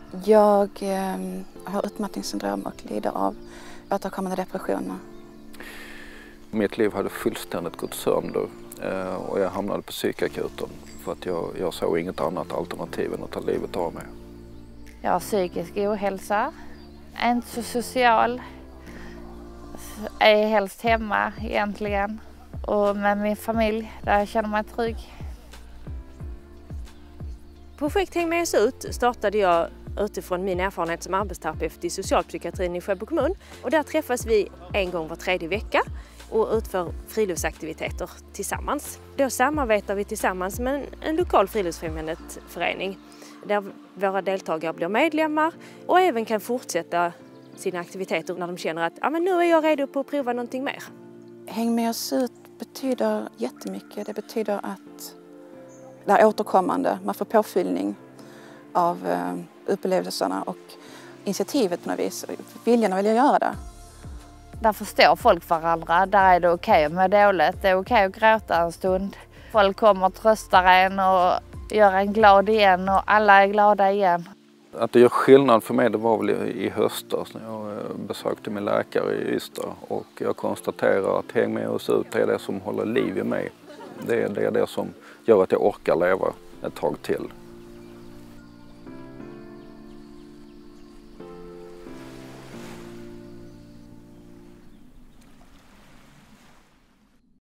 Jag har utmattningssyndrom och lider av återkommande depressioner. Mitt liv hade fullständigt gått sönder och jag hamnade på psykakuten för att jag såg inget annat alternativ än att ta livet av mig. Jag har psykisk ohälsa, är inte så social, är helst hemma egentligen och med min familj där jag känner mig trygg. Projekt Häng med oss ut startade jag utifrån min erfarenhet som arbetsterapeut i socialpsykiatrin i Sjöbo kommun. Och där träffas vi en gång var 3:e vecka och utför friluftsaktiviteter tillsammans. Då samarbetar vi tillsammans med en lokal friluftsfrämjande förening där våra deltagare blir medlemmar och även kan fortsätta sina aktiviteter när de känner att men nu är jag redo på att prova någonting mer. Häng med oss ut betyder jättemycket. Det betyder att det är återkommande. Man får påfyllning av upplevelserna och initiativet på något vis. Viljan att vilja göra det. Där förstår folk varandra. Där är det okej att må dåligt. Det är okej att gråta en stund. Folk kommer och tröstar en och gör en glad igen och alla är glada igen. Att det gör skillnad för mig det var väl i höstas när jag besökte min läkare i Ystad och jag konstaterar att Häng med oss ut är det som håller liv i mig. Det är det som gör att jag orkar leva ett tag till.